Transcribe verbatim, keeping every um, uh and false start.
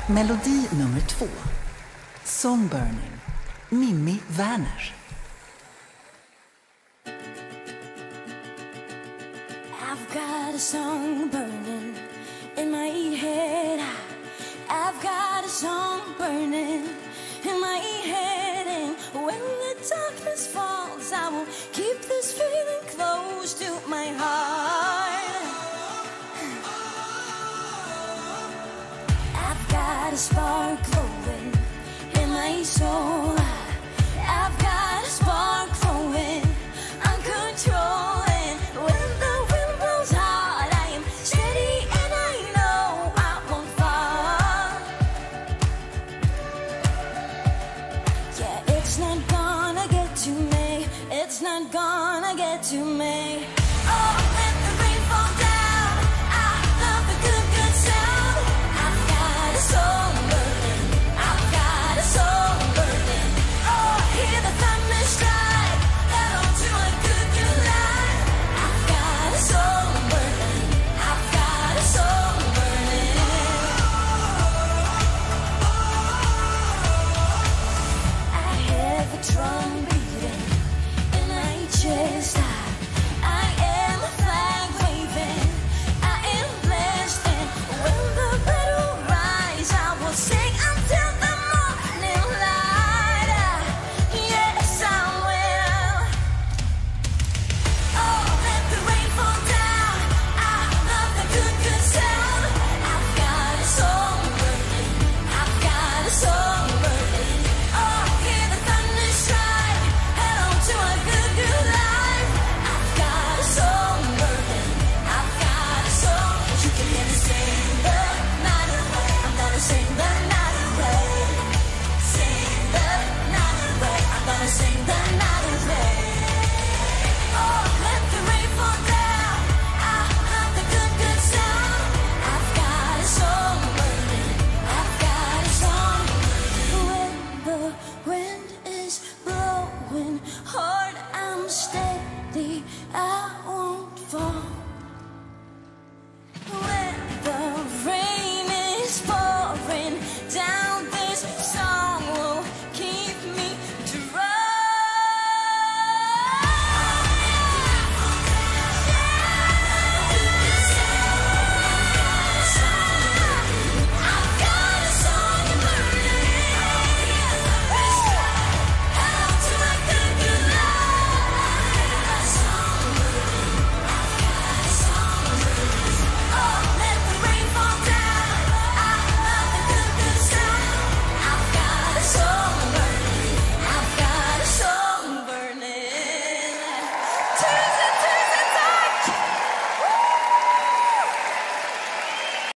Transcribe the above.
Melodi nummer två. Songburning. Mimmi Werner. I've got a song burning in my head. I've got a song burning in my head. And when the darkness falls, I will keep this feeling close to my heart. I've got a spark glowing in my soul.